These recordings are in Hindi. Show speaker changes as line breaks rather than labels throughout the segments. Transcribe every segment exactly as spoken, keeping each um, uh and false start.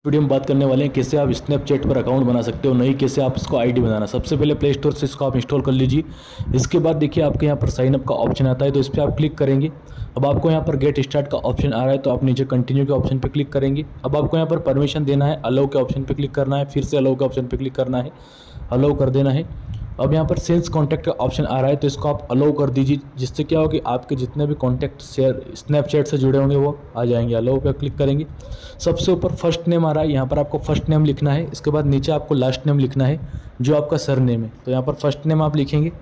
वीडियो में बात करने वाले हैं कैसे आप स्नैपचैट पर अकाउंट बना सकते हो, नहीं कैसे आप इसको आईडी बनाना। सबसे पहले प्ले स्टोर से इसको आप इंस्टॉल कर लीजिए। इसके बाद देखिए आपके यहाँ पर साइन अप का ऑप्शन आता है, तो इस पर आप क्लिक करेंगे। अब आपको यहाँ पर गेट स्टार्ट का ऑप्शन आ रहा है, तो आप नीचे कंटिन्यू के ऑप्शन पर क्लिक करेंगे। अब आपको यहाँ पर परमिशन देना है, अलाउ के ऑप्शन पर क्लिक करना है, फिर से अलाउ के ऑप्शन पर क्लिक करना है, अलाउ कर देना है। अब यहाँ पर सेल्स कॉन्टैक्ट का ऑप्शन आ रहा है, तो इसको आप अलाउ कर दीजिए, जिससे क्या होगा कि आपके जितने भी कॉन्टैक्ट शेयर स्नैपचैट से जुड़े होंगे वो आ जाएंगे। अलाउ पे क्लिक करेंगे। सबसे ऊपर फर्स्ट नेम आ रहा है, यहाँ पर आपको फर्स्ट नेम लिखना है। इसके बाद नीचे आपको लास्ट नेम लिखना है जो आपका सर नेम है, तो यहाँ पर फर्स्ट नेम आप लिखेंगे।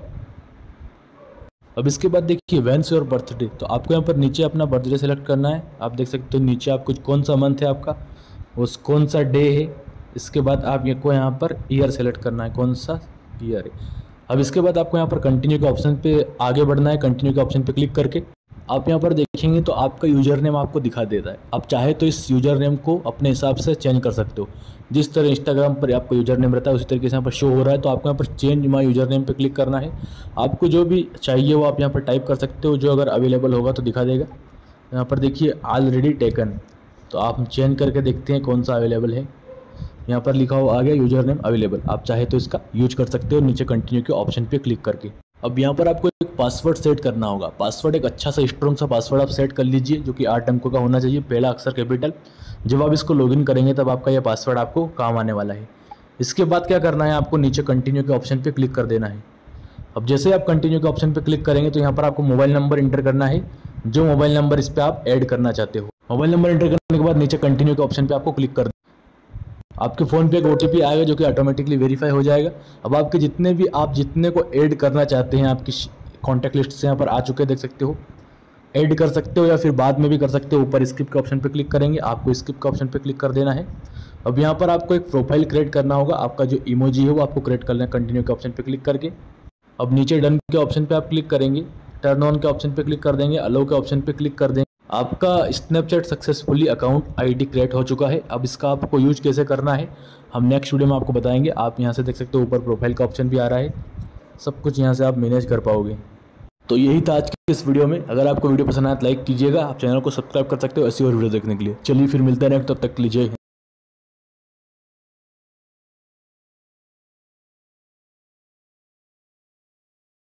अब इसके बाद देखिए व्हेन्स योर बर्थडे, तो आपको यहाँ पर नीचे अपना बर्थडे सेलेक्ट करना है। आप देख सकते हो नीचे आपको कौन सा मंथ है आपका, उस कौन सा डे है। इसके बाद आप ये को यहाँ पर ईयर सेलेक्ट करना है, कौन सा ईयर है। अब इसके बाद आपको यहाँ पर कंटिन्यू के ऑप्शन पे आगे बढ़ना है। कंटिन्यू के ऑप्शन पे क्लिक करके आप यहाँ पर देखेंगे तो आपका यूज़र नेम आपको दिखा देता है। आप चाहे तो इस यूज़र नेम को अपने हिसाब से चेंज कर सकते हो। जिस तरह इंस्टाग्राम पर आपका यूज़र नेम रहता है उसी तरीके से यहाँ पर शो हो रहा है, तो आपको यहाँ पर चेंज माई यूज़र नेम पर क्लिक करना है। आपको जो भी चाहिए वो आप यहाँ पर टाइप कर सकते हो, जो अगर अवेलेबल होगा तो दिखा देगा। यहाँ पर देखिए ऑलरेडी टेकन, तो आप चेंज करके देखते हैं कौन सा अवेलेबल है। यहाँ पर लिखा हुआ आ गया यूजर नेम अवेलेबल, आप चाहे तो इसका यूज कर सकते हो नीचे कंटिन्यू के ऑप्शन पे क्लिक करके। अब यहाँ पर आपको एक पासवर्ड सेट करना होगा। पासवर्ड एक अच्छा सा स्ट्रॉन्ग सा पासवर्ड आप सेट कर लीजिए, जो कि आठ अंकों का होना चाहिए, पहला अक्षर कैपिटल। जब आप इसको लॉगिन करेंगे तब आपका यह पासवर्ड आपको काम आने वाला है। इसके बाद क्या करना है, आपको नीचे कंटिन्यू के ऑप्शन पर क्लिक कर देना है। अब जैसे आप कंटिन्यू के ऑप्शन पर क्लिक करेंगे तो यहाँ पर आपको मोबाइल नंबर इंटर करना है, जो मोबाइल नंबर इस पर आप ऐड करना चाहते हो। मोबाइल नंबर इंटर करने के बाद नीचे कंटिन्यू के ऑप्शन पर आपको क्लिक कर आपके फ़ोन पे एक ओटीपी आएगा जो कि ऑटोमेटिकली वेरीफाई हो जाएगा। अब आपके जितने भी आप जितने को ऐड करना चाहते हैं आपकी कॉन्टैक्ट लिस्ट से यहाँ पर आ चुके हैं, देख सकते हो। ऐड कर सकते हो या फिर बाद में भी कर सकते हो। ऊपर स्किप के ऑप्शन पे क्लिक करेंगे, आपको स्किप के ऑप्शन पे क्लिक कर देना है। अब यहाँ पर आपको एक प्रोफाइल क्रिएट करना होगा। आपका जो इमोजी है वो आपको क्रिएट करना है कंटिन्यू के ऑप्शन पर क्लिक करके। अब नीचे डन के ऑप्शन पर आप क्लिक करेंगे, टर्न ऑन के ऑप्शन पर क्लिक कर देंगे, अलाउ के ऑप्शन पर क्लिक कर देंगे। आपका Snapchat successfully account ID create हो चुका है। अब इसका आपको यूज कैसे करना है हम नेक्स्ट वीडियो में आपको बताएंगे। आप यहाँ से देख सकते हो ऊपर प्रोफाइल का ऑप्शन भी आ रहा है, सब कुछ यहाँ से आप मैनेज कर पाओगे। तो यही था आज की इस वीडियो में। अगर आपको वीडियो पसंद आया तो लाइक कीजिएगा। आप चैनल को सब्सक्राइब कर सकते हो ऐसी और वीडियो देखने के लिए। चलिए फिर मिलते हैं नेक्स्ट, तब तक के लिए जय हिंद।